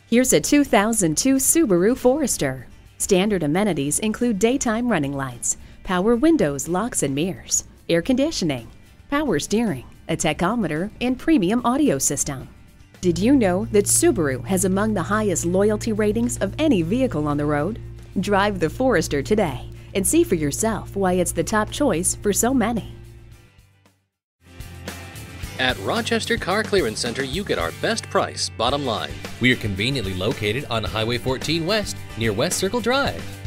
Here's a 2002 Subaru Forester. Standard amenities include daytime running lights, power windows, locks and mirrors, air conditioning, power steering, a tachometer, and premium audio system. Did you know that Subaru has among the highest loyalty ratings of any vehicle on the road? Drive the Forester today and see for yourself why it's the top choice for so many. At Rochester Car Clearance Center, you get our best price, bottom line. We are conveniently located on Highway 14 West, near West Circle Drive.